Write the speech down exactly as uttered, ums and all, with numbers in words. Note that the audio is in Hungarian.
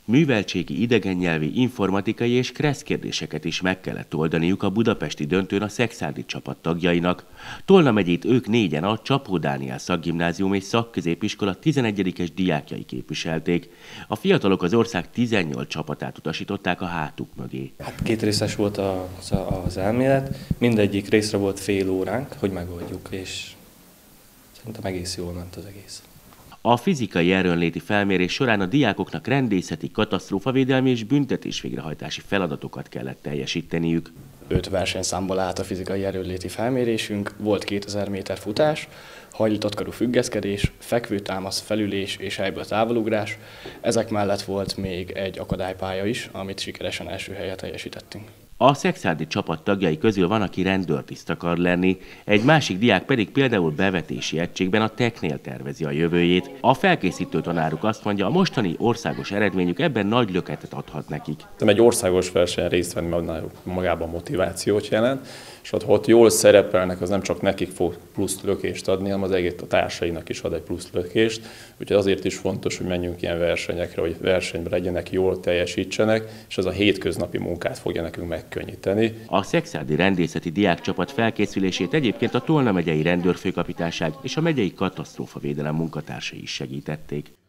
Műveltségi, idegennyelvi, informatikai és kressz kérdéseket is meg kellett oldaniuk a budapesti döntőn a Szekszárdi csapat tagjainak. Tolna megyét ők négyen a Csapó Dániel Szakgimnázium és Szakközépiskola tizenegyedikes diákjai képviselték. A fiatalok az ország tizennyolc csapatát utasították a hátuk mögé. Hát két részes volt az, az elmélet, mindegyik részre volt fél óránk, hogy megoldjuk, és szerintem egész jól ment az egész. A fizikai erőnléti felmérés során a diákoknak rendészeti, katasztrófavédelmi és büntetés végrehajtási feladatokat kellett teljesíteniük. Öt versenyszámból állt a fizikai erőnléti felmérésünk, volt kétezer méter futás, hajlított karú függeszkedés, fekvőtámasz, felülés és helyből távolugrás. Ezek mellett volt még egy akadálypálya is, amit sikeresen első helyen teljesítettünk. A szekszárdi csapat tagjai közül van, aki rendőrtiszt akar lenni, egy másik diák pedig például bevetési egységben a teknél tervezi a jövőjét. A felkészítő tanáruk azt mondja, a mostani országos eredményük ebben nagy löketet adhat nekik. Egy országos versenyen részt venni magában motivációt jelent, és ha ott jól szerepelnek, az nem csak nekik fog plusz lökést adni, hanem az egész a társainak is ad egy plusz lökést. Úgyhogy azért is fontos, hogy menjünk ilyen versenyekre, hogy versenyben legyenek, jól teljesítsenek, és ez a hétköznapi munkát fogja nekünk megkönnyíteni. A szekszárdi rendészeti diákcsapat felkészülését egyébként a Tolna megyei rendőrfőkapitányság és a megyei katasztrófavédelem munkatársai is segítették.